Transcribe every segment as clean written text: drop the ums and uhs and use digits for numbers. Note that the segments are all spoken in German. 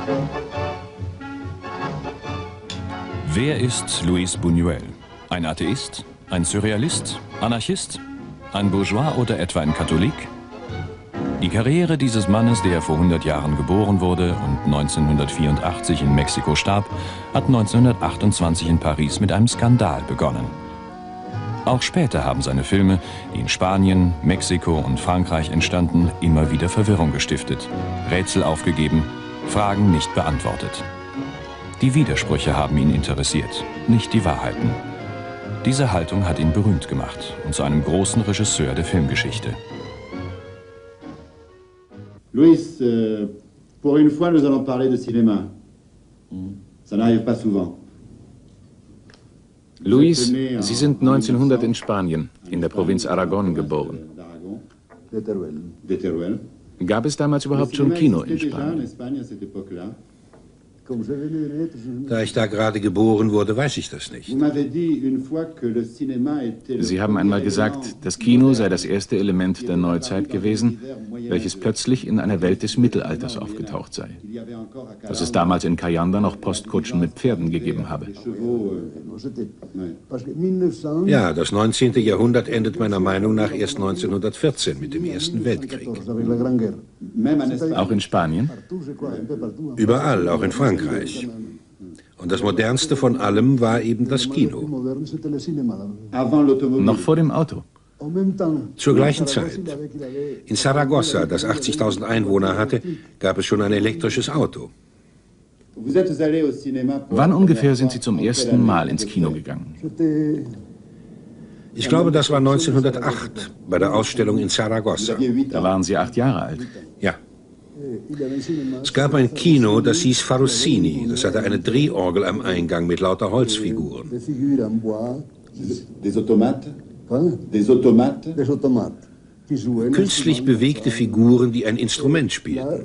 Wer ist Luis Buñuel? Ein Atheist? Ein Surrealist? Anarchist? Ein Bourgeois oder etwa ein Katholik? Die Karriere dieses Mannes, der vor 100 Jahren geboren wurde und 1984 in Mexiko starb, hat 1928 in Paris mit einem Skandal begonnen. Auch später haben seine Filme, die in Spanien, Mexiko und Frankreich entstanden, immer wieder Verwirrung gestiftet, Rätsel aufgegeben, Fragen nicht beantwortet. Die Widersprüche haben ihn interessiert, nicht die Wahrheiten. Diese Haltung hat ihn berühmt gemacht und zu einem großen Regisseur der Filmgeschichte. Luis, pour une fois, nous allons parler de cinéma. Ça n'arrive pas souvent. Luis, Sie sind 1900 in Spanien, in der Provinz Aragon, geboren. Gab es damals überhaupt schon Kino in Spanien? Da ich da gerade geboren wurde, weiß ich das nicht. Sie haben einmal gesagt, das Kino sei das erste Element der Neuzeit gewesen, welches plötzlich in einer Welt des Mittelalters aufgetaucht sei. Dass es damals in Cayanda noch Postkutschen mit Pferden gegeben habe. Ja, das 19. Jahrhundert endet meiner Meinung nach erst 1914 mit dem Ersten Weltkrieg. Auch in Spanien? Überall, auch in Frankreich. Und das Modernste von allem war eben das Kino. Noch vor dem Auto? Zur gleichen Zeit. In Saragossa, das 80.000 Einwohner hatte, gab es schon ein elektrisches Auto. Wann ungefähr sind Sie zum ersten Mal ins Kino gegangen? Ich glaube, das war 1908, bei der Ausstellung in Saragossa. Da waren Sie 8 Jahre alt. Ja. Es gab ein Kino, das hieß Faruzzini. Das hatte eine Drehorgel am Eingang mit lauter Holzfiguren. Künstlich bewegte Figuren, die ein Instrument spielten.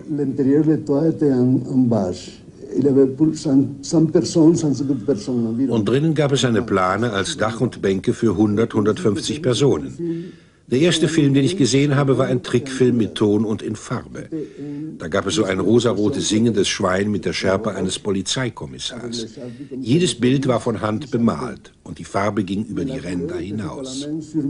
Und drinnen gab es eine Plane als Dach und Bänke für 150 Personen. Der erste Film, den ich gesehen habe, war ein Trickfilm mit Ton und in Farbe. Da gab es so ein rosarotes singendes Schwein mit der Schärpe eines Polizeikommissars. Jedes Bild war von Hand bemalt und die Farbe ging über die Ränder hinaus.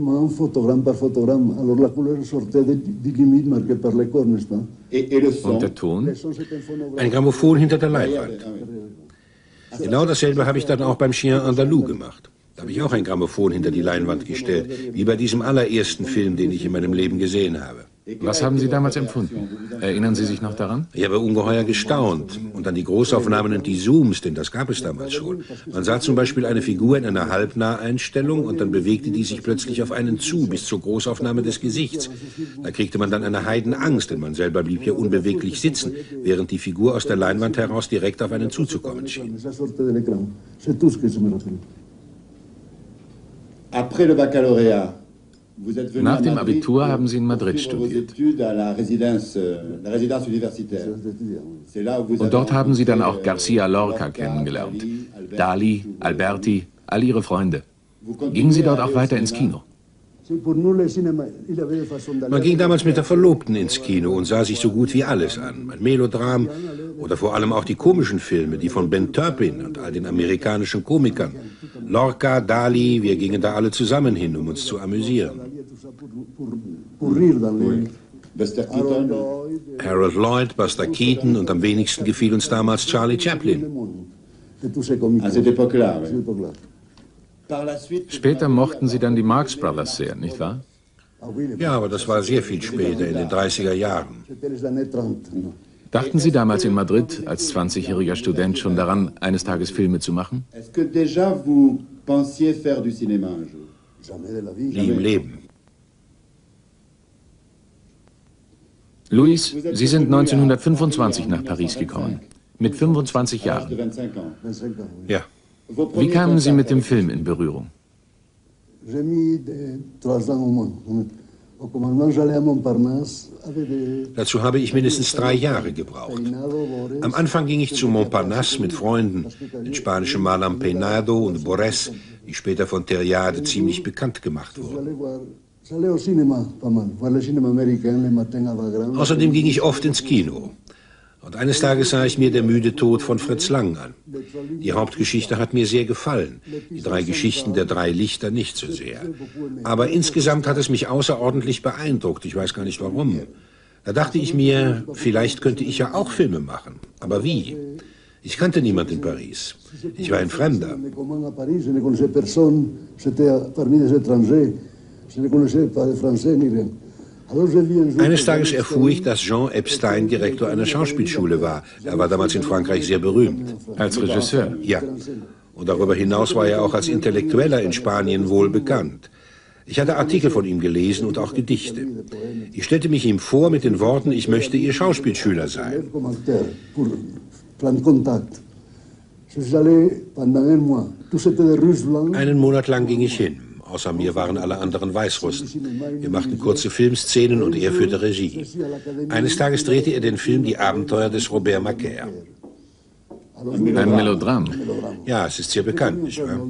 Und der Ton? Ein Grammophon hinter der Leinwand. Genau dasselbe habe ich dann auch beim Chien Andalou gemacht. Da habe ich auch ein Grammophon hinter die Leinwand gestellt, wie bei diesem allerersten Film, den ich in meinem Leben gesehen habe. Was haben Sie damals empfunden? Erinnern Sie sich noch daran? Ich habe ungeheuer gestaunt. Und an die Großaufnahmen und die Zooms, denn das gab es damals schon. Man sah zum Beispiel eine Figur in einer Halbnaheinstellung und dann bewegte die sich plötzlich auf einen zu, bis zur Großaufnahme des Gesichts. Da kriegte man dann eine Heidenangst, denn man selber blieb ja unbeweglich sitzen, während die Figur aus der Leinwand heraus direkt auf einen zuzukommen schien. Nach dem Abitur haben Sie in Madrid studiert. Und dort haben Sie dann auch García Lorca kennengelernt. Dali, Alberti, all Ihre Freunde. Gingen Sie dort auch weiter ins Kino? Man ging damals mit der Verlobten ins Kino und sah sich so gut wie alles an. Ein Melodram oder vor allem auch die komischen Filme, die von Ben Turpin und all den amerikanischen Komikern. Lorca, Dali, wir gingen da alle zusammen hin, um uns zu amüsieren. Harold Lloyd, Buster Keaton und am wenigsten gefiel uns damals Charlie Chaplin. Später mochten Sie dann die Marx Brothers sehr, nicht wahr? Ja, aber das war sehr viel später, in den 30er Jahren. Dachten Sie damals in Madrid als 20-jähriger Student schon daran, eines Tages Filme zu machen? Nie im Leben. Luis, Sie sind 1925 nach Paris gekommen, mit 25 Jahren. Ja. Wie kamen Sie mit dem Film in Berührung? Dazu habe ich mindestens 3 Jahre gebraucht. Am Anfang ging ich zu Montparnasse mit Freunden, den spanischen Malern Peinado und Borés, die später von Terriade ziemlich bekannt gemacht wurden. Außerdem ging ich oft ins Kino. Und eines Tages sah ich mir Der müde Tod von Fritz Lang an. Die Hauptgeschichte hat mir sehr gefallen, die 3 Geschichten der 3 Lichter nicht so sehr. Aber insgesamt hat es mich außerordentlich beeindruckt, ich weiß gar nicht warum. Da dachte ich mir, vielleicht könnte ich ja auch Filme machen. Aber wie? Ich kannte niemand in Paris. Ich war ein Fremder. Eines Tages erfuhr ich, dass Jean Epstein Direktor einer Schauspielschule war. Er war damals in Frankreich sehr berühmt. Als Regisseur? Ja. Und darüber hinaus war er auch als Intellektueller in Spanien wohl bekannt. Ich hatte Artikel von ihm gelesen und auch Gedichte. Ich stellte mich ihm vor mit den Worten, ich möchte Ihr Schauspielschüler sein. Einen Monat lang ging ich hin. Außer mir waren alle anderen Weißrussen. Wir machten kurze Filmszenen und er führte Regie. Eines Tages drehte er den Film Die Abenteuer des Robert Macaire. Ein Melodram? Ja, es ist sehr bekannt, nicht wahr?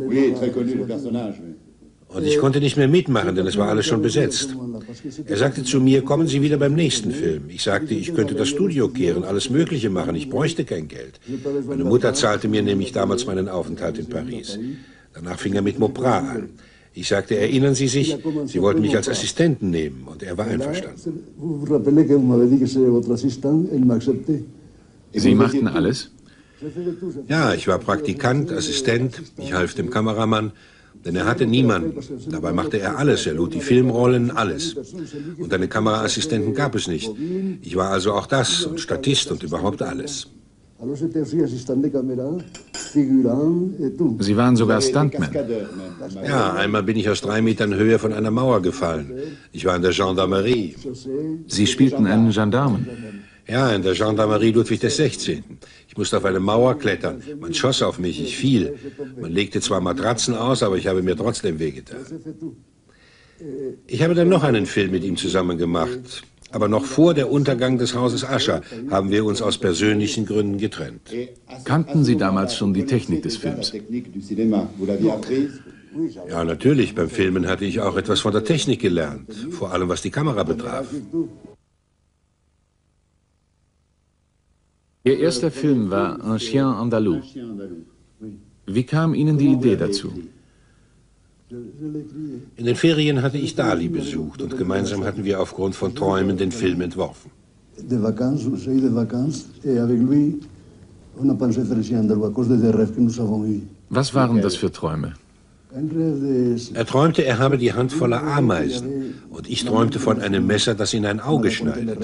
Und ich konnte nicht mehr mitmachen, denn es war alles schon besetzt. Er sagte zu mir, kommen Sie wieder beim nächsten Film. Ich sagte, ich könnte das Studio kehren, alles Mögliche machen, ich bräuchte kein Geld. Meine Mutter zahlte mir nämlich damals meinen Aufenthalt in Paris. Danach fing er mit Mauprat an. Ich sagte, erinnern Sie sich, Sie wollten mich als Assistenten nehmen, und er war einverstanden. Sie machten alles? Ja, ich war Praktikant, Assistent, ich half dem Kameramann, denn er hatte niemanden. Dabei machte er alles, er lud die Filmrollen, alles. Und einen Kameraassistenten gab es nicht. Ich war also auch das und Statist und überhaupt alles. Sie waren sogar Stuntman. Ja, einmal bin ich aus 3 Metern Höhe von einer Mauer gefallen. Ich war in der Gendarmerie. Sie spielten einen Gendarmen? Ja, in der Gendarmerie Ludwig XVI. Ich musste auf eine Mauer klettern. Man schoss auf mich, ich fiel. Man legte zwar Matratzen aus, aber ich habe mir trotzdem wehgetan. Ich habe dann noch einen Film mit ihm zusammen gemacht. Aber noch vor der Untergang des Hauses Usher haben wir uns aus persönlichen Gründen getrennt. Kannten Sie damals schon die Technik des Films? Ja, natürlich. Beim Filmen hatte ich auch etwas von der Technik gelernt. Vor allem, was die Kamera betraf. Ihr erster Film war Un Chien Andalou. Wie kam Ihnen die Idee dazu? In den Ferien hatte ich Dali besucht und gemeinsam hatten wir aufgrund von Träumen den Film entworfen. Was waren das für Träume? Er träumte, er habe die Hand voller Ameisen und ich träumte von einem Messer, das in ein Auge schneidet.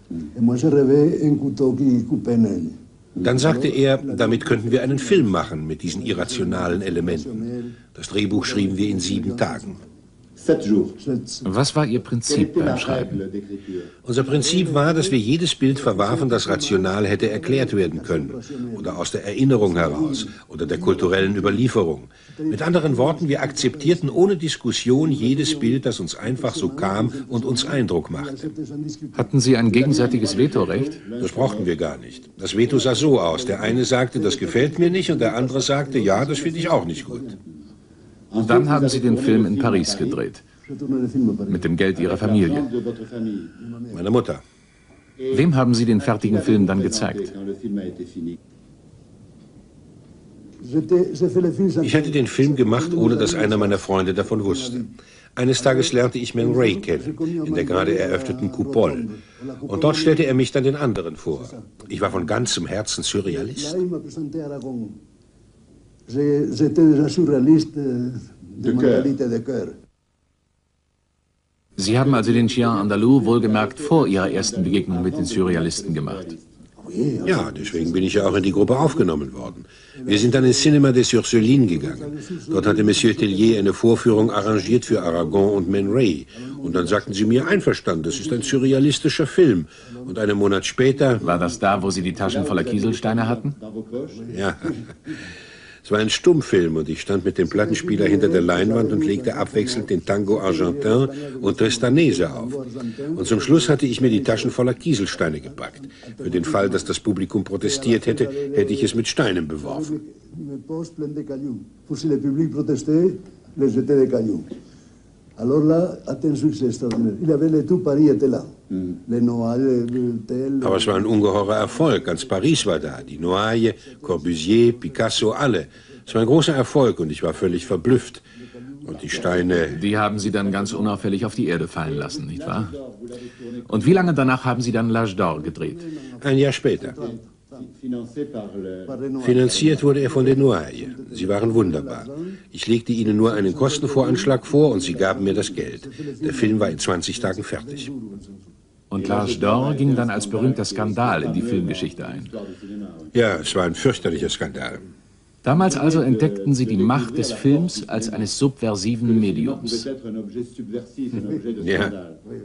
Dann sagte er, damit könnten wir einen Film machen mit diesen irrationalen Elementen. Das Drehbuch schrieben wir in 7 Tagen. Was war Ihr Prinzip beim Schreiben? Unser Prinzip war, dass wir jedes Bild verwarfen, das rational hätte erklärt werden können. Oder aus der Erinnerung heraus. Oder der kulturellen Überlieferung. Mit anderen Worten, wir akzeptierten ohne Diskussion jedes Bild, das uns einfach so kam und uns Eindruck machte. Hatten Sie ein gegenseitiges Vetorecht? Das brauchten wir gar nicht. Das Veto sah so aus. Der eine sagte, das gefällt mir nicht, und der andere sagte, ja, das finde ich auch nicht gut. Dann haben Sie den Film in Paris gedreht. Mit dem Geld Ihrer Familie. Meiner Mutter. Wem haben Sie den fertigen Film dann gezeigt? Ich hatte den Film gemacht, ohne dass einer meiner Freunde davon wusste. Eines Tages lernte ich Man Ray kennen, in der gerade eröffneten Coupole. Und dort stellte er mich dann den anderen vor. Ich war von ganzem Herzen Surrealist. Sie haben also den Chien Andalou wohlgemerkt vor Ihrer ersten Begegnung mit den Surrealisten gemacht. Ja, deswegen bin ich ja auch in die Gruppe aufgenommen worden. Wir sind dann ins Cinéma des Ursulines gegangen. Dort hatte Monsieur Tellier eine Vorführung arrangiert für Aragon und Man Ray. Und dann sagten sie mir, einverstanden, das ist ein surrealistischer Film. Und einen Monat später... War das da, wo Sie die Taschen voller Kieselsteine hatten? Ja. Es war ein Stummfilm und ich stand mit dem Plattenspieler hinter der Leinwand und legte abwechselnd den Tango Argentin und Tristanese auf. Und zum Schluss hatte ich mir die Taschen voller Kieselsteine gepackt. Für den Fall, dass das Publikum protestiert hätte, hätte ich es mit Steinen beworfen. Aber es war ein ungeheurer Erfolg. Ganz Paris war da. Die Noailles, Corbusier, Picasso, alle. Es war ein großer Erfolg und ich war völlig verblüfft. Und die Steine... Die haben Sie dann ganz unauffällig auf die Erde fallen lassen, nicht wahr? Und wie lange danach haben Sie dann L'Âge d'Or gedreht? Ein Jahr später. Finanziert wurde er von den Noailles. Sie waren wunderbar. Ich legte ihnen nur einen Kostenvoranschlag vor und sie gaben mir das Geld. Der Film war in 20 Tagen fertig. Und L'Âge d'Or ging dann als berühmter Skandal in die Filmgeschichte ein. Ja, es war ein fürchterlicher Skandal. Damals also entdeckten Sie die Macht des Films als eines subversiven Mediums. Ja.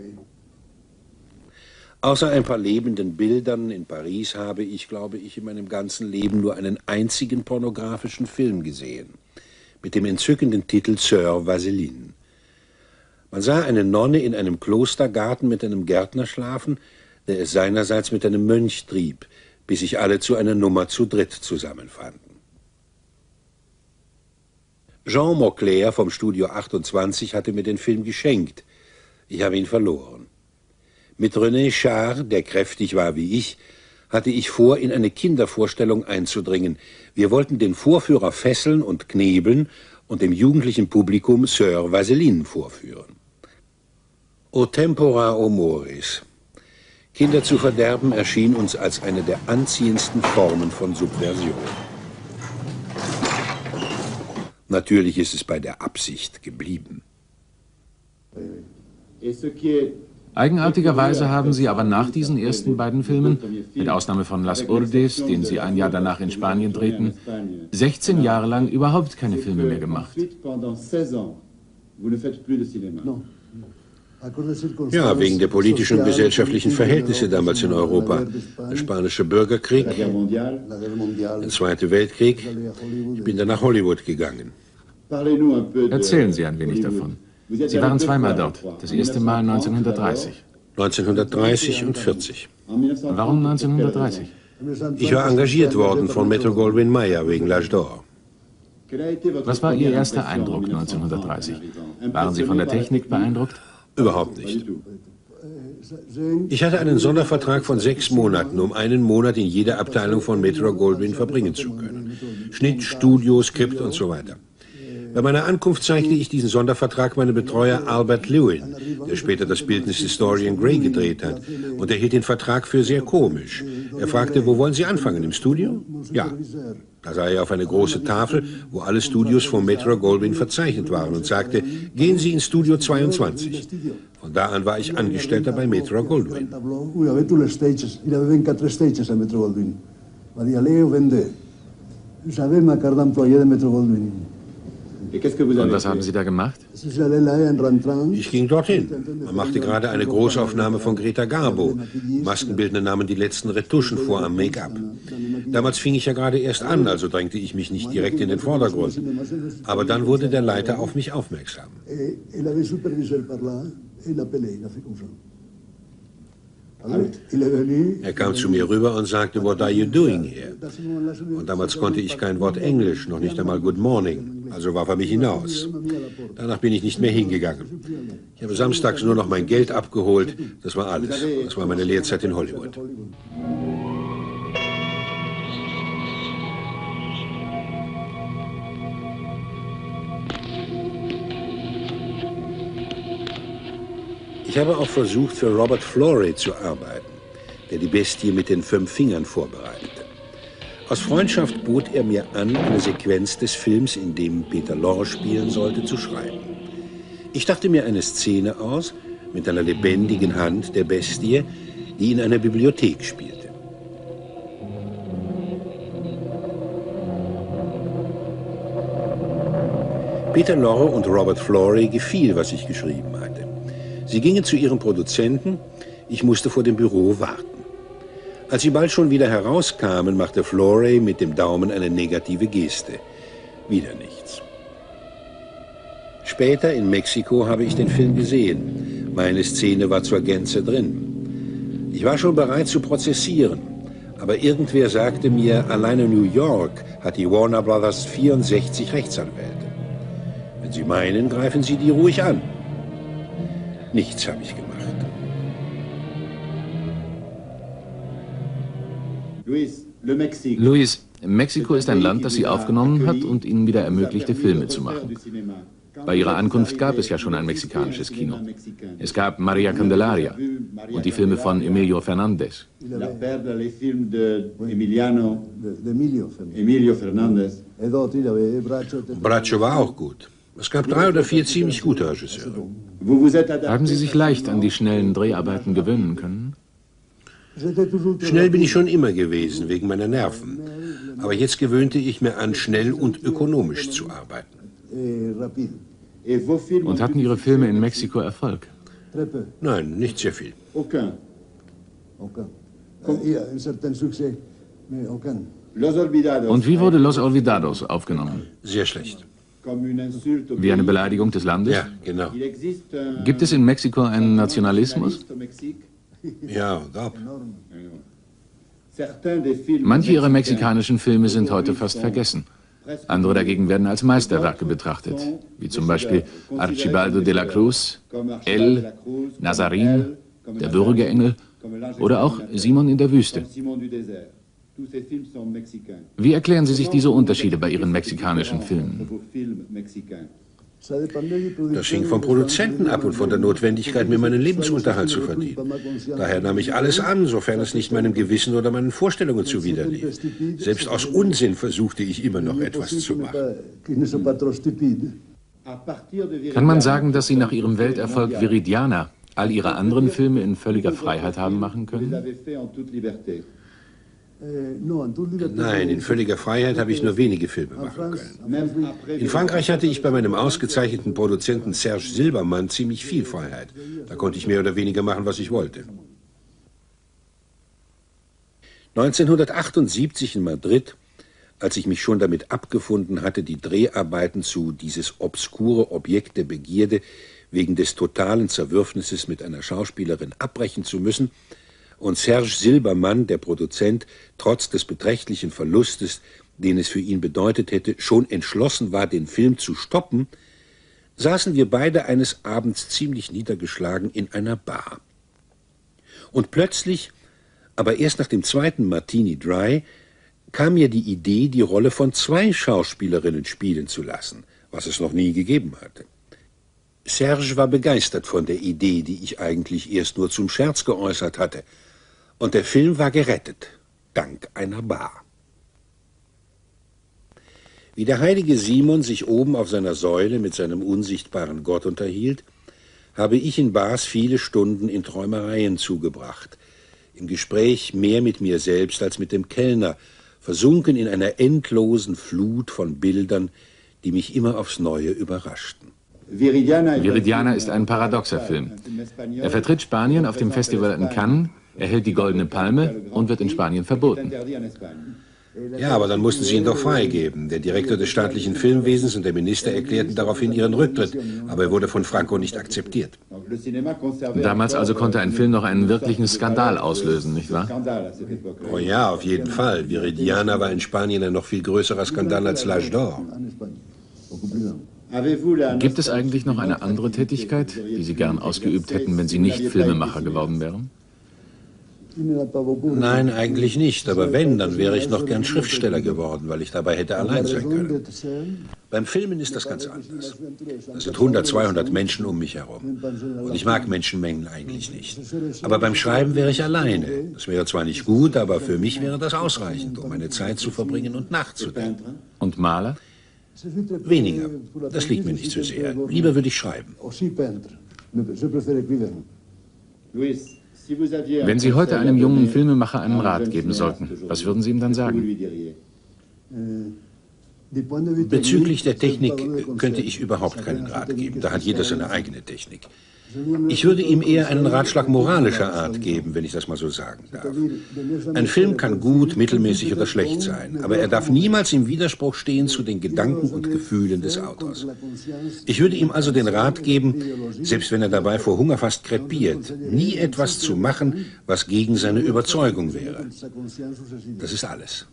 Außer ein paar lebenden Bildern in Paris habe ich, glaube ich, in meinem ganzen Leben nur einen einzigen pornografischen Film gesehen. Mit dem entzückenden Titel Sœur Vaseline. Man sah eine Nonne in einem Klostergarten mit einem Gärtner schlafen, der es seinerseits mit einem Mönch trieb, bis sich alle zu einer Nummer zu dritt zusammenfanden. Jean Mauclair vom Studio 28 hatte mir den Film geschenkt. Ich habe ihn verloren. Mit René Char, der kräftig war wie ich, hatte ich vor, in eine Kindervorstellung einzudringen. Wir wollten den Vorführer fesseln und knebeln und dem jugendlichen Publikum Sœur Vaseline vorführen. O tempora o mores. Kinder zu verderben erschien uns als eine der anziehendsten Formen von Subversion. Natürlich ist es bei der Absicht geblieben. Eigenartigerweise haben Sie aber nach diesen ersten beiden Filmen, mit Ausnahme von Las Urdes, den Sie ein Jahr danach in Spanien drehten, 16 Jahre lang überhaupt keine Filme mehr gemacht. Ja, wegen der politischen und gesellschaftlichen Verhältnisse damals in Europa. Der spanische Bürgerkrieg, der Zweite Weltkrieg. Ich bin dann nach Hollywood gegangen. Erzählen Sie ein wenig davon. Sie waren zweimal dort. Das erste Mal 1930. 1930 und 40. Warum 1930? Ich war engagiert worden von Metro-Goldwyn-Mayer wegen L'Âge d'Or. Was war Ihr erster Eindruck 1930? Waren Sie von der Technik beeindruckt? Überhaupt nicht. Ich hatte einen Sondervertrag von 6 Monaten, um einen Monat in jeder Abteilung von Metro-Goldwyn verbringen zu können. Schnitt, Studio, Skript und so weiter. Bei meiner Ankunft zeigte ich diesen Sondervertrag meinem Betreuer Albert Lewin, der später das Bildnis des Dorian Gray gedreht hat, und er hielt den Vertrag für sehr komisch. Er fragte, wo wollen Sie anfangen, im Studio? Ja. Da sah er auf eine große Tafel, wo alle Studios von Metro-Goldwyn verzeichnet waren und sagte, gehen Sie ins Studio 22. Von da an war ich Angestellter bei Metro-Goldwyn. Und was haben Sie da gemacht? Ich ging dorthin. Man machte gerade eine Großaufnahme von Greta Garbo. Maskenbildner nahmen die letzten Retuschen vor am Make-up. Damals fing ich ja gerade erst an, also drängte ich mich nicht direkt in den Vordergrund. Aber dann wurde der Leiter auf mich aufmerksam. Er kam zu mir rüber und sagte, "What are you doing here?" Und damals konnte ich kein Wort Englisch, noch nicht einmal Good Morning. Also warf er mich hinaus. Danach bin ich nicht mehr hingegangen. Ich habe samstags nur noch mein Geld abgeholt. Das war alles. Das war meine Lehrzeit in Hollywood. Ich habe auch versucht, für Robert Florey zu arbeiten, der die Bestie mit den 5 Fingern vorbereitete. Aus Freundschaft bot er mir an, eine Sequenz des Films, in dem Peter Lorre spielen sollte, zu schreiben. Ich dachte mir eine Szene aus mit einer lebendigen Hand der Bestie, die in einer Bibliothek spielte. Peter Lorre und Robert Florey gefiel, was ich geschrieben hatte. Sie gingen zu ihrem Produzenten, ich musste vor dem Büro warten. Als sie bald schon wieder herauskamen, machte Florey mit dem Daumen eine negative Geste. Wieder nichts. Später in Mexiko habe ich den Film gesehen. Meine Szene war zur Gänze drin. Ich war schon bereit zu prozessieren, aber irgendwer sagte mir, allein in New York hat die Warner Brothers 64 Rechtsanwälte. Wenn Sie meinen, greifen Sie die ruhig an. Nichts habe ich gemacht. Luis, Mexiko ist ein Land, das Sie aufgenommen hat und Ihnen wieder ermöglichte, Filme zu machen. Bei Ihrer Ankunft gab es ja schon ein mexikanisches Kino. Es gab Maria Candelaria und die Filme von Emilio Fernández. Bracho war auch gut. Es gab 3 oder 4 ziemlich gute Regisseure. Haben Sie sich leicht an die schnellen Dreharbeiten gewöhnen können? Schnell bin ich schon immer gewesen, wegen meiner Nerven. Aber jetzt gewöhnte ich mir an, schnell und ökonomisch zu arbeiten. Und hatten Ihre Filme in Mexiko Erfolg? Nein, nicht sehr viel. Und wie wurde Los Olvidados aufgenommen? Sehr schlecht. Wie eine Beleidigung des Landes? Ja, genau. Gibt es in Mexiko einen Nationalismus? Ja, gab. Manche Ihrer mexikanischen Filme sind heute fast vergessen. Andere dagegen werden als Meisterwerke betrachtet, wie zum Beispiel Archibaldo de la Cruz, El, Nazarin, Der Würgeengel oder auch Simon in der Wüste. Wie erklären Sie sich diese Unterschiede bei Ihren mexikanischen Filmen? Das hing vom Produzenten ab und von der Notwendigkeit, mir meinen Lebensunterhalt zu verdienen. Daher nahm ich alles an, sofern es nicht meinem Gewissen oder meinen Vorstellungen zuwiderlief. Selbst aus Unsinn versuchte ich immer noch etwas zu machen. Kann man sagen, dass Sie nach Ihrem Welterfolg Viridiana all Ihre anderen Filme in völliger Freiheit haben machen können? Nein, in völliger Freiheit habe ich nur wenige Filme machen können. In Frankreich hatte ich bei meinem ausgezeichneten Produzenten Serge Silbermann ziemlich viel Freiheit. Da konnte ich mehr oder weniger machen, was ich wollte. 1978 in Madrid, als ich mich schon damit abgefunden hatte, die Dreharbeiten zu Dieses obskure Objekt der Begierde wegen des totalen Zerwürfnisses mit einer Schauspielerin abbrechen zu müssen, und Serge Silbermann, der Produzent, trotz des beträchtlichen Verlustes, den es für ihn bedeutet hätte, schon entschlossen war, den Film zu stoppen, saßen wir beide eines Abends ziemlich niedergeschlagen in einer Bar. Und plötzlich, aber erst nach dem 2. Martini Dry, kam mir die Idee, die Rolle von 2 Schauspielerinnen spielen zu lassen, was es noch nie gegeben hatte. Serge war begeistert von der Idee, die ich eigentlich erst nur zum Scherz geäußert hatte. Und der Film war gerettet, dank einer Bar. Wie der heilige Simon sich oben auf seiner Säule mit seinem unsichtbaren Gott unterhielt, habe ich in Bars viele Stunden in Träumereien zugebracht, im Gespräch mehr mit mir selbst als mit dem Kellner, versunken in einer endlosen Flut von Bildern, die mich immer aufs Neue überraschten. Viridiana ist ein paradoxer Film. Er vertritt Spanien auf dem Festival in Cannes, erhält die Goldene Palme und wird in Spanien verboten. Ja, aber dann mussten sie ihn doch freigeben. Der Direktor des staatlichen Filmwesens und der Minister erklärten daraufhin ihren Rücktritt, aber er wurde von Franco nicht akzeptiert. Damals also konnte ein Film noch einen wirklichen Skandal auslösen, nicht wahr? Oh ja, auf jeden Fall. Viridiana war in Spanien ein noch viel größerer Skandal als L'Âge d'Or. Gibt es eigentlich noch eine andere Tätigkeit, die Sie gern ausgeübt hätten, wenn Sie nicht Filmemacher geworden wären? Nein, eigentlich nicht. Aber wenn, dann wäre ich noch gern Schriftsteller geworden, weil ich dabei hätte allein sein können. Beim Filmen ist das ganz anders. Da sind 100, 200 Menschen um mich herum. Und ich mag Menschenmengen eigentlich nicht. Aber beim Schreiben wäre ich alleine. Das wäre zwar nicht gut, aber für mich wäre das ausreichend, um meine Zeit zu verbringen und nachzudenken. Und Maler? Weniger. Das liegt mir nicht so sehr. Lieber würde ich schreiben. Wenn Sie heute einem jungen Filmemacher einen Rat geben sollten, was würden Sie ihm dann sagen? Bezüglich der Technik könnte ich überhaupt keinen Rat geben. Da hat jeder seine eigene Technik. Ich würde ihm eher einen Ratschlag moralischer Art geben, wenn ich das mal so sagen darf. Ein Film kann gut, mittelmäßig oder schlecht sein, aber er darf niemals im Widerspruch stehen zu den Gedanken und Gefühlen des Autors. Ich würde ihm also den Rat geben, selbst wenn er dabei vor Hunger fast krepiert, nie etwas zu machen, was gegen seine Überzeugung wäre. Das ist alles.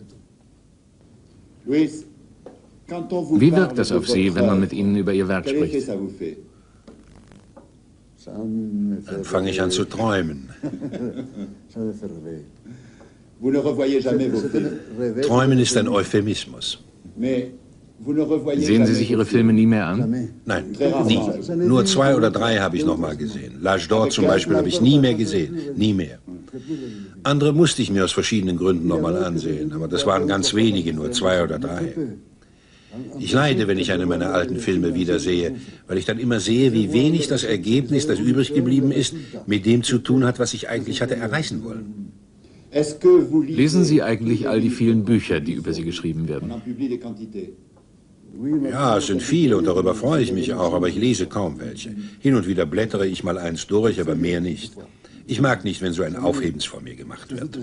Wie wirkt das auf Sie, wenn man mit Ihnen über Ihr Werk spricht? Dann fange ich an zu träumen. Vous ne revoyez jamais vos films. Träumen ist ein Euphemismus. Mais vous ne revoyez Sehen Sie jamais sich vos Ihre films. Filme nie mehr an? Nein, nie. Nur 2 oder 3 habe ich noch mal gesehen. L'Âge d'Or zum Beispiel habe ich nie mehr gesehen. Nie mehr. Andere musste ich mir aus verschiedenen Gründen noch mal ansehen. Aber das waren ganz wenige, nur 2 oder 3. Ich leide, wenn ich eine meiner alten Filme wiedersehe, weil ich dann immer sehe, wie wenig das Ergebnis, das übrig geblieben ist, mit dem zu tun hat, was ich eigentlich hatte erreichen wollen. Lesen Sie eigentlich all die vielen Bücher, die über Sie geschrieben werden? Ja, es sind viele und darüber freue ich mich auch, aber ich lese kaum welche. Hin und wieder blättere ich mal eins durch, aber mehr nicht. Ich mag nicht, wenn so ein Aufhebens vor mir gemacht wird.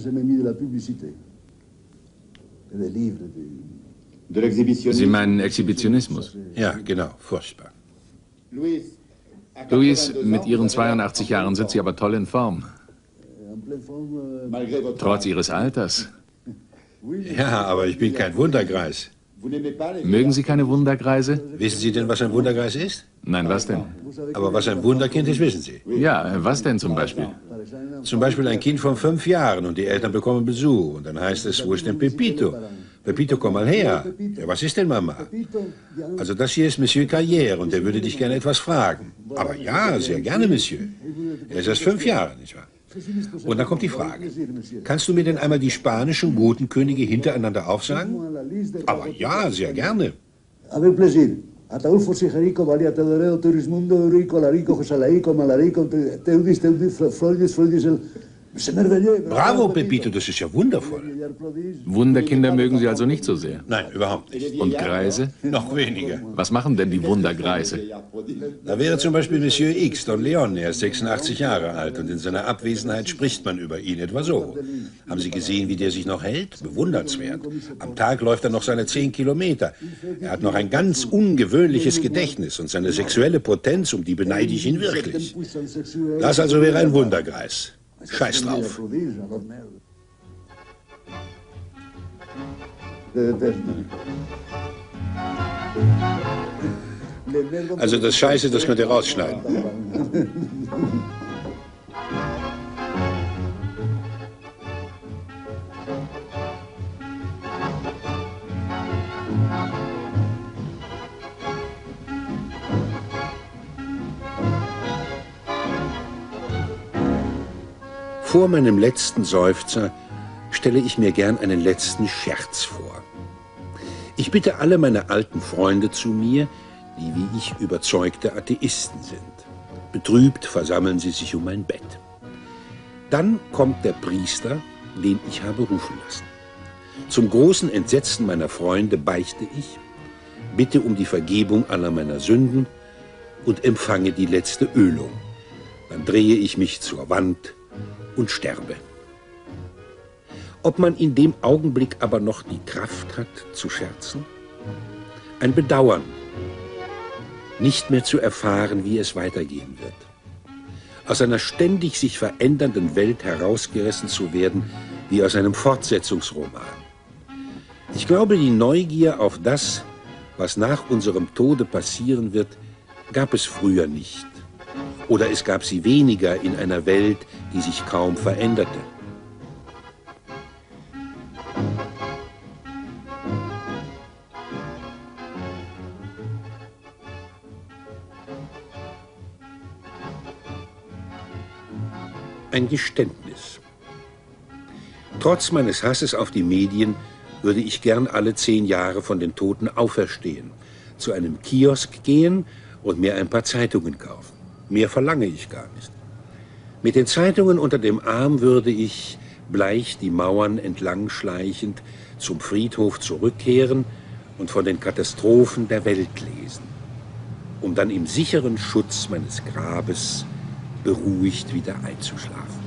Sie meinen Exhibitionismus? Ja, genau, furchtbar. Louis, mit Ihren 82 Jahren sind Sie aber toll in Form. Trotz Ihres Alters. Ja, aber ich bin kein Wundergreis. Mögen Sie keine Wundergreise? Wissen Sie denn, was ein Wundergreis ist? Nein, was denn? Aber was ein Wunderkind ist, wissen Sie. Ja, was denn zum Beispiel? Zum Beispiel ein Kind von 5 Jahren und die Eltern bekommen Besuch. Und dann heißt es, wo ist denn Pepito? Pepito, komm mal her. Ja, was ist denn Mama? Also das hier ist Monsieur Carrière und der würde dich gerne etwas fragen. Aber ja, sehr gerne, Monsieur. Er ist erst 5 Jahre, nicht wahr? Und dann kommt die Frage, kannst du mir denn einmal die spanischen Gotenkönige hintereinander aufsagen? Aber ja, sehr gerne. Ataulfo Sijerico, Maria Teodoro, Turismundo, Eurico, Larico, Josalaico, Malarico, Teudis, Freudis, Bravo, Pepito, das ist ja wundervoll. Wunderkinder mögen Sie also nicht so sehr? Nein, überhaupt nicht. Und Greise? Noch weniger. Was machen denn die Wundergreise? Da wäre zum Beispiel Monsieur X, Don Leon, er ist 86 Jahre alt und in seiner Abwesenheit spricht man über ihn etwa so. Haben Sie gesehen, wie der sich noch hält? Bewundernswert. Am Tag läuft er noch seine 10 Kilometer. Er hat noch ein ganz ungewöhnliches Gedächtnis und seine sexuelle Potenz, um die beneide ich ihn wirklich. Das also wäre ein Wundergreis. Scheiß drauf. Also das Scheiße, das könnt ihr rausschneiden. Vor meinem letzten Seufzer stelle ich mir gern einen letzten Scherz vor. Ich bitte alle meine alten Freunde zu mir, die wie ich überzeugte Atheisten sind. Betrübt versammeln sie sich um mein Bett. Dann kommt der Priester, den ich habe rufen lassen. Zum großen Entsetzen meiner Freunde beichte ich, bitte um die Vergebung aller meiner Sünden und empfange die letzte Ölung. Dann drehe ich mich zur Wand und sterbe. Ob man in dem Augenblick aber noch die Kraft hat, zu scherzen? Ein Bedauern, nicht mehr zu erfahren, wie es weitergehen wird. Aus einer ständig sich verändernden Welt herausgerissen zu werden, wie aus einem Fortsetzungsroman. Ich glaube, die Neugier auf das, was nach unserem Tode passieren wird, gab es früher nicht. Oder es gab sie weniger in einer Welt, die sich kaum veränderte. Ein Geständnis. Trotz meines Hasses auf die Medien würde ich gern alle 10 Jahre von den Toten auferstehen, zu einem Kiosk gehen und mir ein paar Zeitungen kaufen. Mehr verlange ich gar nicht. Mit den Zeitungen unter dem Arm würde ich, bleich die Mauern entlang schleichend, zum Friedhof zurückkehren und von den Katastrophen der Welt lesen, um dann im sicheren Schutz meines Grabes beruhigt wieder einzuschlafen.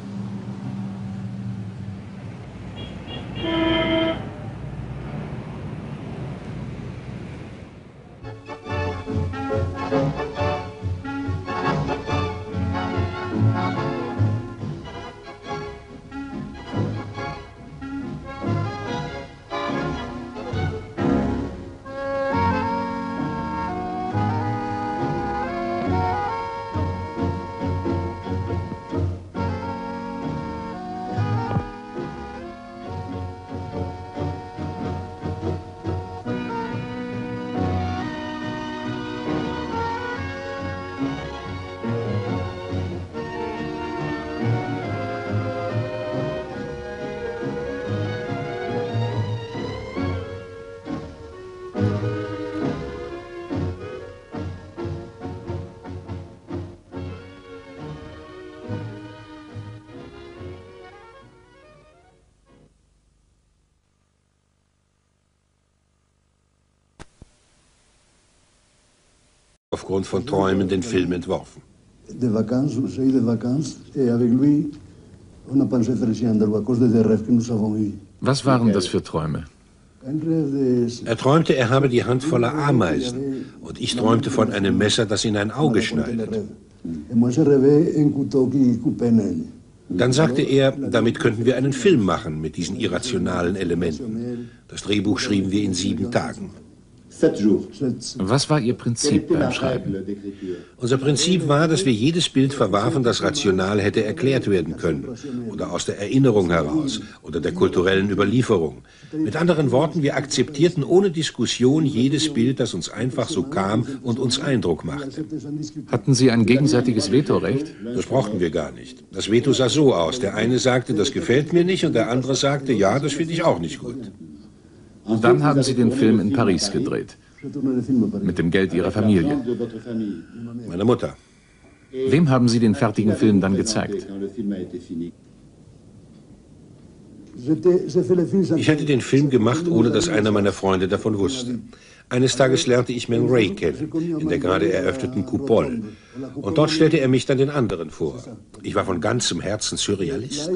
aufgrund von Träumen den Film entworfen. De vacances, on s'est eu de vacances, et avec lui, on a pensé faire Chien Andalou à cause des rêves que nous avons eus. Was waren das für Träume? Er träumte, er habe die Hand voller Ameisen und ich träumte von einem Messer, das in ein Auge schneidet. Dann sagte er, damit könnten wir einen Film machen mit diesen irrationalen Elementen. Das Drehbuch schrieben wir in 7 Tagen. Was war Ihr Prinzip beim Schreiben? Unser Prinzip war, dass wir jedes Bild verwarfen, das rational hätte erklärt werden können oder aus der Erinnerung heraus oder der kulturellen Überlieferung. Mit anderen Worten, wir akzeptierten ohne Diskussion jedes Bild, das uns einfach so kam und uns Eindruck machte. Hatten Sie ein gegenseitiges Vetorecht? Das brauchten wir gar nicht. Das Veto sah so aus. Der eine sagte, das gefällt mir nicht, und der andere sagte, ja, das finde ich auch nicht gut. Dann haben Sie den Film in Paris gedreht. Mit dem Geld Ihrer Familie. Meiner Mutter. Wem haben Sie den fertigen Film dann gezeigt? Ich hätte den Film gemacht, ohne dass einer meiner Freunde davon wusste. Eines Tages lernte ich Man Ray kennen, in der gerade eröffneten Coupole. Und dort stellte er mich dann den anderen vor. Ich war von ganzem Herzen Surrealist.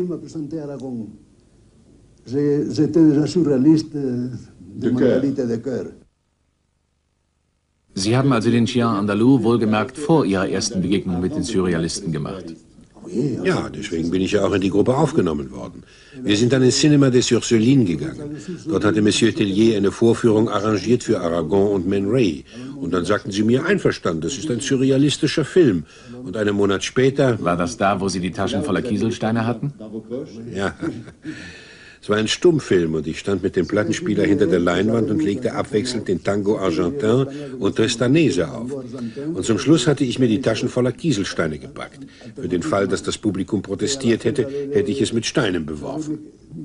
Sie haben also den Chien Andalou wohlgemerkt vor Ihrer ersten Begegnung mit den Surrealisten gemacht. Ja, deswegen bin ich ja auch in die Gruppe aufgenommen worden. Wir sind dann ins Cinema des Ursulines gegangen. Dort hatte Monsieur Tellier eine Vorführung arrangiert für Aragon und Man Ray. Und dann sagten sie mir, einverstanden, das ist ein surrealistischer Film. Und einen Monat später... War das da, wo Sie die Taschen voller Kieselsteine hatten? Ja. Es war ein Stummfilm und ich stand mit dem Plattenspieler hinter der Leinwand und legte abwechselnd den Tango Argentin und Tristanese auf. Und zum Schluss hatte ich mir die Taschen voller Kieselsteine gepackt. Für den Fall, dass das Publikum protestiert hätte, hätte ich es mit Steinen beworfen.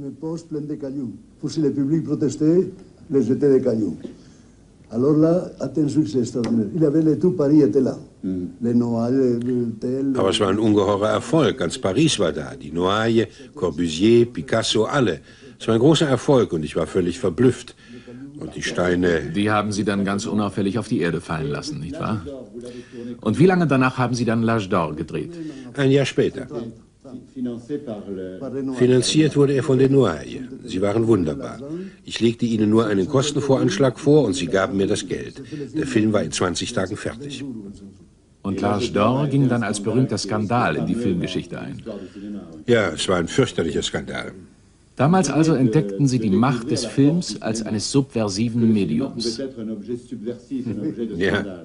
Aber es war ein ungeheurer Erfolg. Ganz Paris war da. Die Noailles, Corbusier, Picasso, alle. Es war ein großer Erfolg und ich war völlig verblüfft. Und die Steine... Die haben Sie dann ganz unauffällig auf die Erde fallen lassen, nicht wahr? Und wie lange danach haben Sie dann L'Âge d'Or gedreht? Ein Jahr später. Finanziert wurde er von den Noailles. Sie waren wunderbar. Ich legte ihnen nur einen Kostenvoranschlag vor und sie gaben mir das Geld. Der Film war in 20 Tagen fertig. Und L'Âge d'Or ging dann als berühmter Skandal in die Filmgeschichte ein. Ja, es war ein fürchterlicher Skandal. Damals also entdeckten Sie die Macht des Films als eines subversiven Mediums. Ja.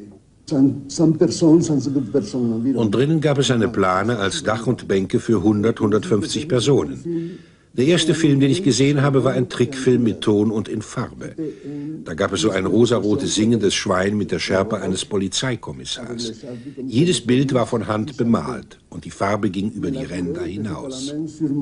Und drinnen gab es eine Plane als Dach und Bänke für 150 Personen. Der erste Film, den ich gesehen habe, war ein Trickfilm mit Ton und in Farbe. Da gab es so ein rosarotes singendes Schwein mit der Schärpe eines Polizeikommissars. Jedes Bild war von Hand bemalt und die Farbe ging über die Ränder hinaus.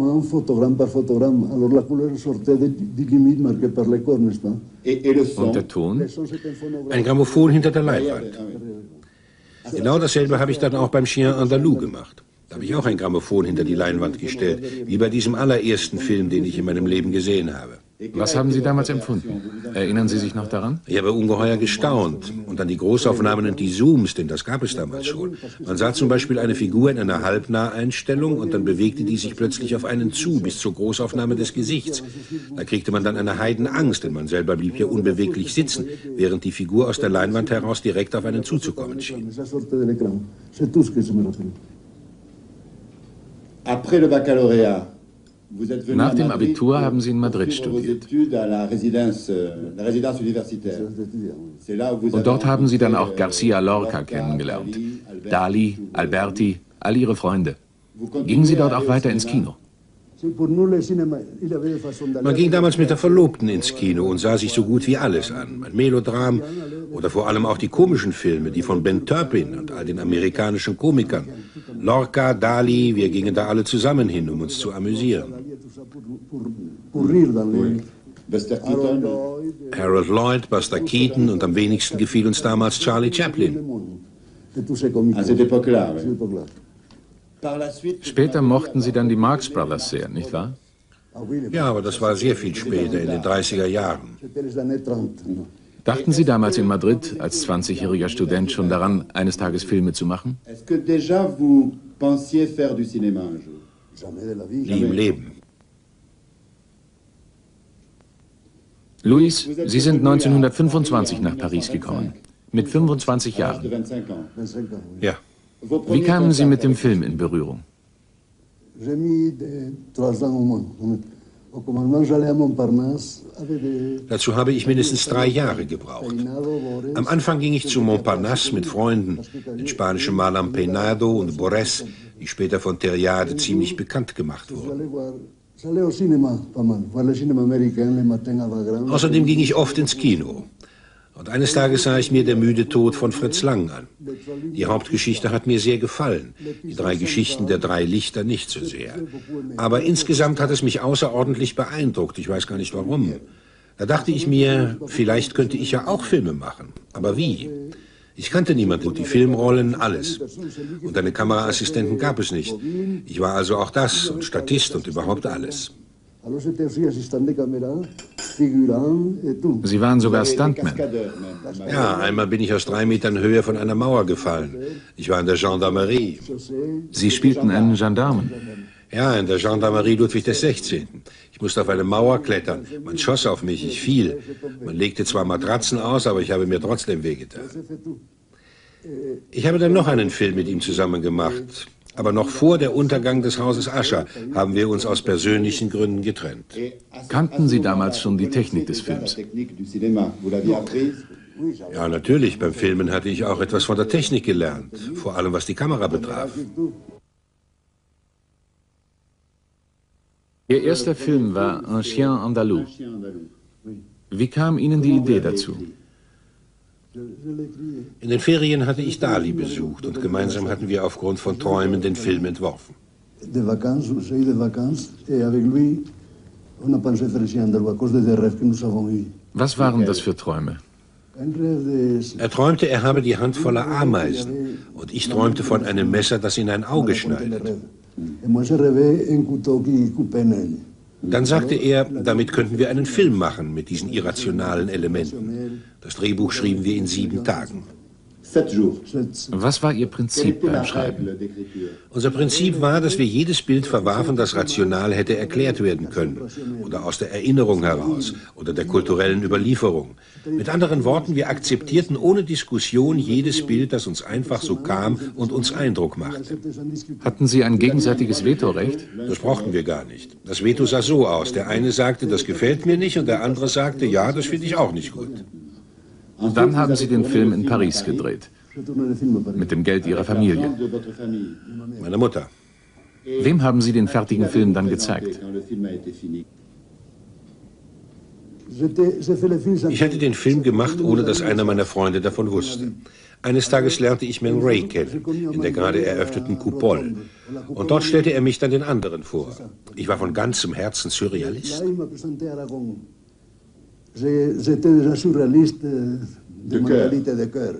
Und der Ton? Ein Grammophon hinter der Leinwand. Genau dasselbe habe ich dann auch beim Chien Andalou gemacht. Da habe ich auch ein Grammophon hinter die Leinwand gestellt, wie bei diesem allerersten Film, den ich in meinem Leben gesehen habe. Was haben Sie damals empfunden? Erinnern Sie sich noch daran? Ich habe ungeheuer gestaunt. Und an die Großaufnahmen und die Zooms, denn das gab es damals schon. Man sah zum Beispiel eine Figur in einer Halbnaheinstellung und dann bewegte die sich plötzlich auf einen zu, bis zur Großaufnahme des Gesichts. Da kriegte man dann eine Heidenangst, denn man selber blieb ja unbeweglich sitzen, während die Figur aus der Leinwand heraus direkt auf einen zuzukommen schien. Nach dem Abitur haben Sie in Madrid studiert. Und dort haben Sie dann auch García Lorca kennengelernt. Dali, Alberti, all Ihre Freunde. Gingen Sie dort auch weiter ins Kino? Man ging damals mit der Verlobten ins Kino und sah sich so gut wie alles an. Ein Melodram oder vor allem auch die komischen Filme, die von Ben Turpin und all den amerikanischen Komikern. Lorca, Dali, wir gingen da alle zusammen hin, um uns zu amüsieren. Harold Lloyd, Buster Keaton und am wenigsten gefiel uns damals Charlie Chaplin. Später mochten Sie dann die Marx Brothers sehr, nicht wahr? Ja, aber das war sehr viel später, in den 30er Jahren. Dachten Sie damals in Madrid als 20-jähriger Student schon daran, eines Tages Filme zu machen? Est-ce que déjà vous pensiez faire du cinéma un jour? Jamais de la vie. Nie im Leben. Luis, Sie sind 1925 nach Paris gekommen, mit 25 De Jahren. 25 ans. 25 ans, oui. Ja. Vos Wie premiers kamen Sie mit dem contacts Film in Berührung? J'ai mis 3 ans au moins. Au commandement, j'allais à Montparnasse avec des Dazu habe ich mindestens 3 Jahre gebraucht. Peinado, Borés. Am Anfang ging ich zu Montparnasse mit Freunden, den spanischen Malern Peinado und Borés, die später von Terriade ziemlich bekannt gemacht wurden. J'allais au cinéma, pas mal. Voir le cinéma américain les matins à Wagram. Außerdem ging ich oft ins Kino. Und eines Tages sah ich mir Der müde Tod von Fritz Lang an. Die Hauptgeschichte hat mir sehr gefallen, die 3 Geschichten der 3 Lichter nicht so sehr. Aber insgesamt hat es mich außerordentlich beeindruckt, ich weiß gar nicht warum. Da dachte ich mir, vielleicht könnte ich ja auch Filme machen. Aber wie? Ich kannte niemanden, die Filmrollen, alles. Und eine Kameraassistenten gab es nicht. Ich war also auch das und Statist und überhaupt alles. Alors j'étais aussi assistant de caméra, figurant et tout. Sie waren sogar Stuntman. cascadeurs même. Ja, einmal bin ich aus 3 Metern Höhe von einer Mauer gefallen. Ich war in der Gendarmerie. Sie spielten einen Gendarmen. Ja, in der Gendarmerie Ludwig XVI. Ich musste auf eine Mauer klettern. Man schoss auf mich, ich fiel. Man legte zwar Matratzen aus, aber ich habe mir trotzdem wehgetan. Ich habe dann noch einen Film mit ihm zusammen gemacht. Aber noch vor der Untergang des Hauses Usher haben wir uns aus persönlichen Gründen getrennt. Kannten Sie damals schon die Technik des Films? Technique du cinéma, vous l'aviez apprise? Ja, natürlich, beim Filmen hatte ich auch etwas von der Technik gelernt. Vor allem was die Kamera betraf. Ihr erster Film war Un Chien Andalou. Chien andalou. Wie kam Ihnen die Idee dazu? In den Ferien hatte ich Dali besucht und gemeinsam hatten wir aufgrund von Träumen den Film entworfen. De vacances, on s'est eu de vacances, et avec lui, on a pensé faire Chien andalou à cause des rêves que nous avons eus. Was waren das für Träume? Un rêve de... Er träumte, er habe die Hand voller Ameisen und ich träumte von einem Messer, das in ein Auge schneidet. Et moi, je rêvais un couteau qui coupait un œil. Dann sagte er, damit könnten wir einen Film machen mit diesen irrationalen Elementen. Das Drehbuch schrieben wir in 7 Tagen. 7 jours. Was war Ihr Quelle Prinzip était la beim Schreiben? règle d'écriture? Unser Prinzip war, dass wir jedes Bild verwarfen, das rational hätte erklärt werden können. Oder aus der Erinnerung heraus. Oder der kulturellen Überlieferung. Mit anderen Worten, wir akzeptierten ohne Diskussion jedes Bild, das uns einfach so kam und uns Eindruck machte. Hatten Sie ein gegenseitiges Vetorecht? Das brauchten wir gar nicht. Das Veto sah so aus. Der eine sagte, das gefällt mir nicht, und der andere sagte, ja, das finde ich auch nicht gut. Dann haben Sie den Film in Paris gedreht, Je tournais le film à Paris. mit dem Geld Ihrer Familie. De votre famille. Meine Mutter. Wem haben Sie den fertigen Film dann gezeigt? Quand le film a été fini. J'ai fait le film sans... Ich hatte den Film gemacht, ohne dass einer meiner Freunde davon wusste. Eines Tages lernte ich Man Ray kennen, in der gerade eröffneten Coupole. Und dort stellte er mich dann den anderen vor. Ich war von ganzem Herzen Surrealist. Là, il m'a présenté Aragon. J'étais déjà surréaliste de mentalité de cœur.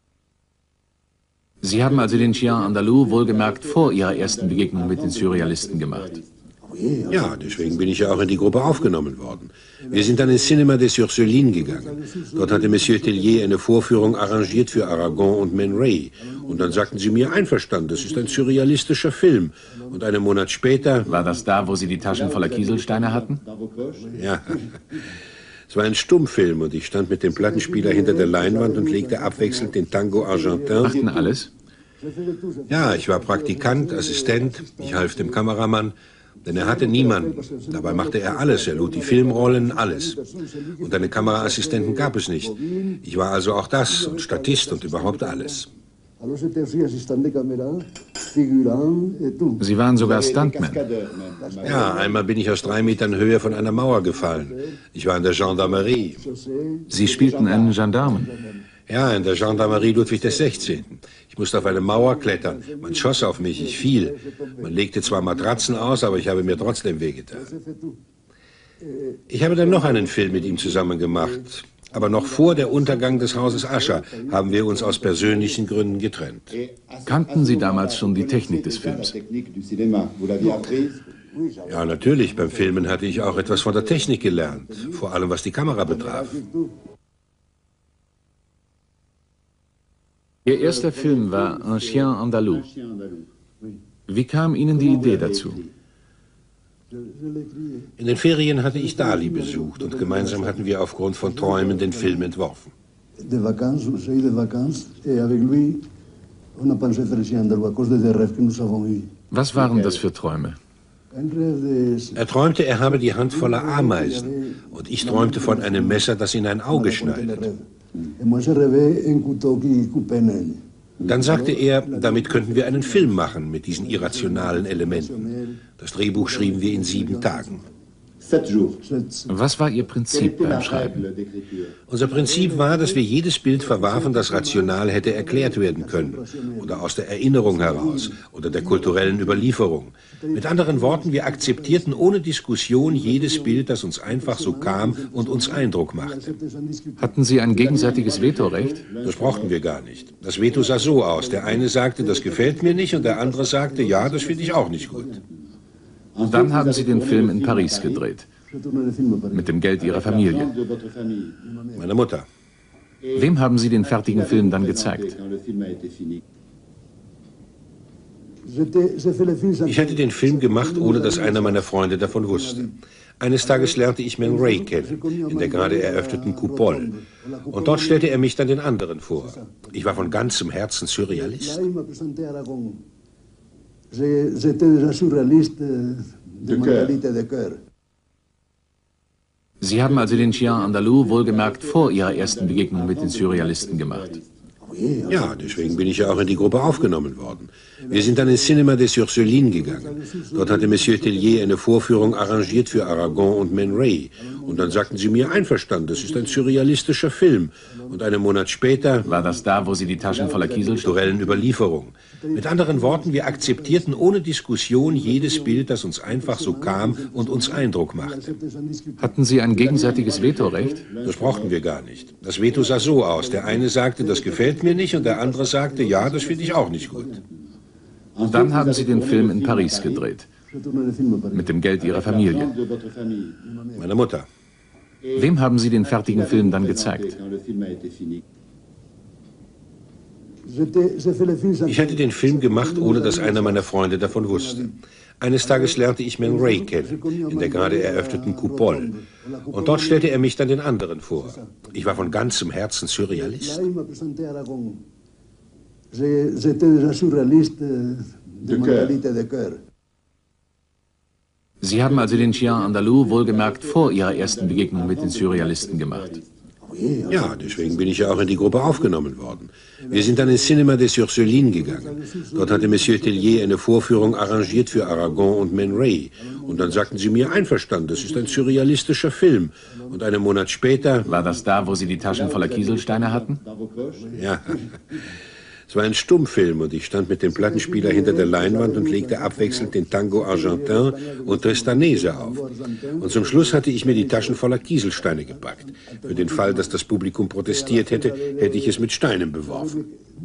Sie haben also den Chien Andalou wohlgemerkt vor Ihrer ersten Begegnung mit den Surrealisten gemacht. Ja, deswegen bin ich ja auch in die Gruppe aufgenommen worden. Wir sind dann ins Cinema des Ursulines gegangen. Dort hatte Monsieur Tellier eine Vorführung arrangiert für Aragon und Man Ray. Und dann sagten sie mir, einverstanden, das ist ein surrealistischer Film. Und einen Monat später... War das da, wo Sie die Taschen voller Kieselsteine hatten? Dans vos poches? Ja, es war ein Stummfilm und ich stand mit dem Plattenspieler hinter der Leinwand und legte abwechselnd den Tango Argentin. Machten alles? Ja, ich war Praktikant, Assistent, ich half dem Kameramann, denn er hatte niemanden. Dabei machte er alles, er lud die Filmrollen, alles. Und eine Kameraassistenten gab es nicht. Ich war also auch das und Statist und überhaupt alles. Alors j'étais aussi assistant de caméra, figurant et tout. Sie waren sogar Stuntman. Cascadeurs même. Ja, einmal bin ich aus 3 Metern Höhe von einer Mauer gefallen. Ich war in der Gendarmerie. Sie spielten einen Gendarmen. Ja, in der Gendarmerie Ludwig XVI. Ich musste auf eine Mauer klettern. Man schoss auf mich, ich fiel. Man legte zwar Matratzen aus, aber ich habe mir trotzdem wehgetan. Ich habe dann noch einen Film mit ihm zusammen gemacht. Aber noch vor der Untergang des Hauses Usher haben wir uns aus persönlichen Gründen getrennt. Kannten Sie damals schon die Technik des Films? Technique du cinéma, vous l'aviez apprise? Ja, natürlich, beim Filmen hatte ich auch etwas von der Technik gelernt. Vor allem was die Kamera betraf. Ihr erster Film war Un Chien Andalou. Wie kam Ihnen die Idee dazu? In den Ferien hatte ich Dali besucht und gemeinsam hatten wir aufgrund von Träumen den Film entworfen. Was waren das für Träume? Er träumte, er habe die Hand voller Ameisen und ich träumte von einem Messer, das in ein Auge schneidet. Dann sagte er, damit könnten wir einen Film machen mit diesen irrationalen Elementen. Das Drehbuch schrieben wir in 7 Tagen. Was war Ihr Prinzip beim Schreiben? Unser Prinzip war, dass wir jedes Bild verwarfen, das rational hätte erklärt werden können. Oder aus der Erinnerung heraus. Oder der kulturellen Überlieferung. Mit anderen Worten, wir akzeptierten ohne Diskussion jedes Bild, das uns einfach so kam und uns Eindruck machte. Hatten Sie ein gegenseitiges Vetorecht? Das brauchten wir gar nicht. Das Veto sah so aus. Der eine sagte, das gefällt mir nicht, und der andere sagte, ja, das finde ich auch nicht gut. Dann haben Sie den Film in Paris gedreht. Mit dem Geld Ihrer Familie. Meiner Mutter. Wem haben Sie den fertigen Film dann gezeigt? Ich hatte den Film gemacht, ohne dass einer meiner Freunde davon wusste. Eines Tages lernte ich Man Ray kennen, in der gerade eröffneten Coupole. Und dort stellte er mich dann den anderen vor. Ich war von ganzem Herzen Surrealist. Sie haben also den Chien Andalou wohlgemerkt vor Ihrer ersten Begegnung mit den Surrealisten gemacht. Ja, deswegen bin ich ja auch in die Gruppe aufgenommen worden. Wir sind dann ins Cinema des Ursulines gegangen. Dort hatte Monsieur Tellier eine Vorführung arrangiert für Aragon und Man Ray. Und dann sagten sie mir, einverstanden, das ist ein surrealistischer Film. Und einen Monat später... War das da, wo Sie die Taschen voller kulturellen Überlieferung. Mit anderen Worten, wir akzeptierten ohne Diskussion jedes Bild, das uns einfach so kam und uns Eindruck machte. Hatten Sie ein gegenseitiges Vetorecht? Das brauchten wir gar nicht. Das Veto sah so aus. Der eine sagte, das gefällt mir nicht, und der andere sagte, ja, das finde ich auch nicht gut. Dann haben Sie den Film in Paris gedreht. Mit dem Geld Ihrer Familie. Meiner Mutter. Wem haben Sie den fertigen Film dann gezeigt? Ich hatte den Film gemacht, ohne dass einer meiner Freunde davon wusste. Eines Tages lernte ich Man Ray kennen, in der gerade eröffneten Coupole. Und dort stellte er mich dann den anderen vor. Ich war von ganzem Herzen Surrealist. Sie haben also den Chien Andalou wohlgemerkt vor Ihrer ersten Begegnung mit den Surrealisten gemacht. Ja, deswegen bin ich ja auch in die Gruppe aufgenommen worden. Wir sind dann ins Cinema des Ursulines gegangen. Dort hatte Monsieur Tellier eine Vorführung arrangiert für Aragon und Man Ray. Und dann sagten sie mir, einverstanden, das ist ein surrealistischer Film. Und einen Monat später... War das da, wo Sie die Taschen voller Kieselsteine hatten? Ja. Es war ein Stummfilm und ich stand mit dem Plattenspieler hinter der Leinwand und legte abwechselnd den Tango Argentin und Tristanese auf. Und zum Schluss hatte ich mir die Taschen voller Kieselsteine gepackt. Für den Fall, dass das Publikum protestiert hätte, hätte ich es mit Steinen beworfen.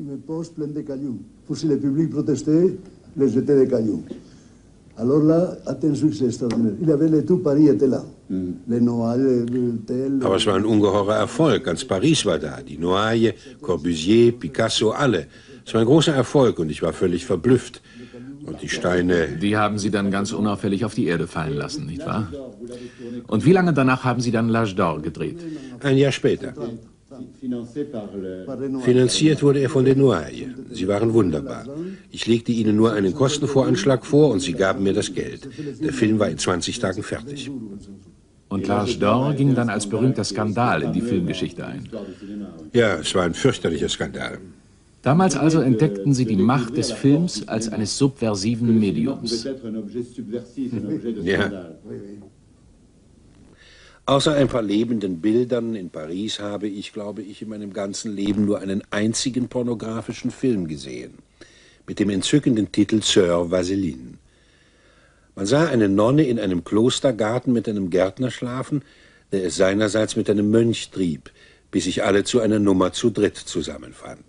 Aber es war ein ungeheurer Erfolg. Ganz Paris war da. Die Noailles, Corbusier, Picasso, alle. Es war ein großer Erfolg und ich war völlig verblüfft. Und die Steine... Die haben Sie dann ganz unauffällig auf die Erde fallen lassen, nicht wahr? Und wie lange danach haben Sie dann L'Âge d'Or gedreht? Ein Jahr später. Finanziert wurde er von den Noailles. Sie waren wunderbar. Ich legte ihnen nur einen Kostenvoranschlag vor und sie gaben mir das Geld. Der Film war in 20 Tagen fertig. Und L'Âge d'Or ging dann als berühmter Skandal in die Filmgeschichte ein. Ja, es war ein fürchterlicher Skandal. Damals also entdeckten Sie die Macht des Films als eines subversiven Mediums. Ja. Außer ein paar lebenden Bildern in Paris habe ich, glaube ich, in meinem ganzen Leben nur einen einzigen pornografischen Film gesehen. Mit dem entzückenden Titel Sœur Vaseline. Man sah eine Nonne in einem Klostergarten mit einem Gärtner schlafen, der es seinerseits mit einem Mönch trieb, bis sich alle zu einer Nummer zu dritt zusammenfanden.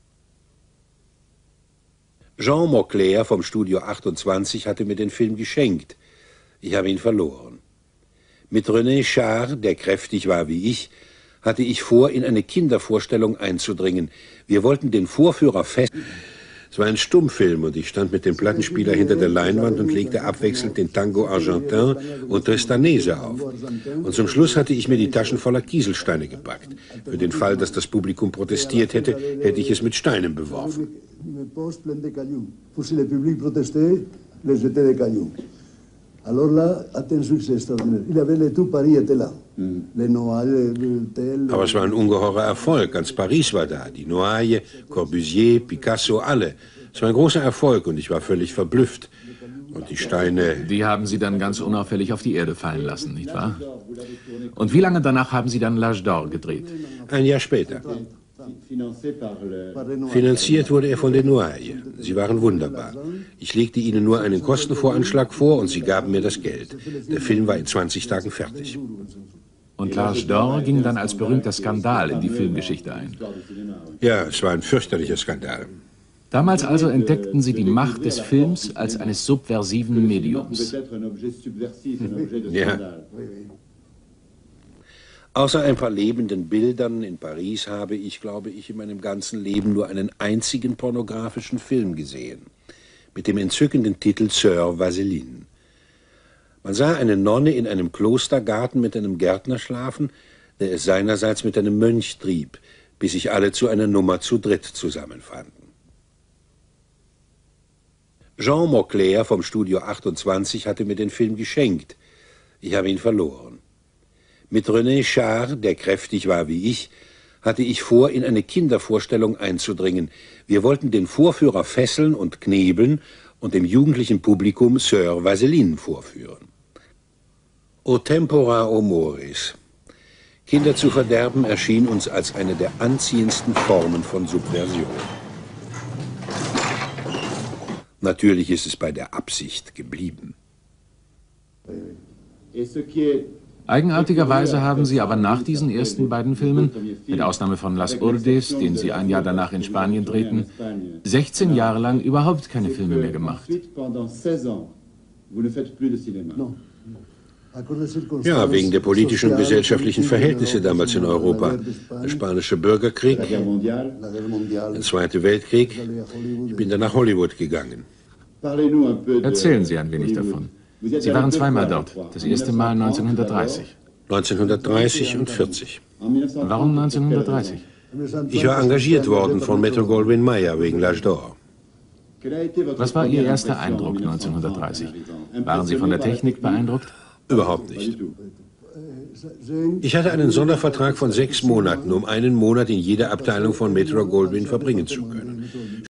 Jean Mauclair vom Studio 28 hatte mir den Film geschenkt. Ich habe ihn verloren. Mit René Char, der kräftig war wie ich, hatte ich vor, in eine Kindervorstellung einzudringen. Wir wollten den Vorführer fest... Es war ein Stummfilm und ich stand mit dem Plattenspieler hinter der Leinwand und legte abwechselnd den Tango Argentin und Tristanese auf. Und zum Schluss hatte ich mir die Taschen voller Kieselsteine gepackt. Für den Fall, dass das Publikum protestiert hätte, hätte ich es mit Steinen beworfen. Aber es war ein ungeheurer Erfolg. Ganz Paris war da. Die Noailles, Corbusier, Picasso, alle. Es war ein großer Erfolg und ich war völlig verblüfft. Und die Steine... Die haben Sie dann ganz unauffällig auf die Erde fallen lassen, nicht wahr? Und wie lange danach haben Sie dann L'Âge d'Or gedreht? Ein Jahr später. Finanziert wurde er von den Noailles. Sie waren wunderbar. Ich legte ihnen nur einen Kostenvoranschlag vor und sie gaben mir das Geld. Der Film war in 20 Tagen fertig. Und L'Âge d'Or ging dann als berühmter Skandal in die Filmgeschichte ein. Ja, es war ein fürchterlicher Skandal. Damals also entdeckten Sie die Macht des Films als eines subversiven Mediums. Ja. Außer ein paar lebenden Bildern in Paris habe ich, glaube ich, in meinem ganzen Leben nur einen einzigen pornografischen Film gesehen. Mit dem entzückenden Titel Sœur Vaseline. Man sah eine Nonne in einem Klostergarten mit einem Gärtner schlafen, der es seinerseits mit einem Mönch trieb, bis sich alle zu einer Nummer zu dritt zusammenfanden. Jean Mauclair vom Studio 28 hatte mir den Film geschenkt. Ich habe ihn verloren. Mit René Char, der kräftig war wie ich, hatte ich vor, in eine Kindervorstellung einzudringen. Wir wollten den Vorführer fesseln und knebeln und dem jugendlichen Publikum Sœur Vaseline vorführen. O tempora o mores. Kinder zu verderben erschien uns als eine der anziehendsten Formen von Subversion. Natürlich ist es bei der Absicht geblieben. Eigenartigerweise haben Sie aber nach diesen ersten beiden Filmen, mit Ausnahme von Las Urdes, den Sie ein Jahr danach in Spanien drehten, 16 Jahre lang überhaupt keine Filme mehr gemacht. Ja, wegen der politischen und gesellschaftlichen Verhältnisse damals in Europa. Der spanische Bürgerkrieg, der Zweite Weltkrieg. Ich bin dann nach Hollywood gegangen. Erzählen Sie ein wenig davon. Sie waren zweimal dort. Das erste Mal 1930. 1930 und 40. Warum 1930? Ich war engagiert worden von Metro-Goldwyn-Mayer wegen L'Âge d'Or. Was war Ihr erster Eindruck 1930? Waren Sie von der Technik beeindruckt? Überhaupt nicht. Ich hatte einen Sondervertrag von 6 Monaten, um einen Monat in jeder Abteilung von Metro-Goldwyn verbringen zu können.